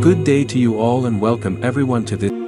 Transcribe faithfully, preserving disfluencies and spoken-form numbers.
Good day to you all and welcome everyone to this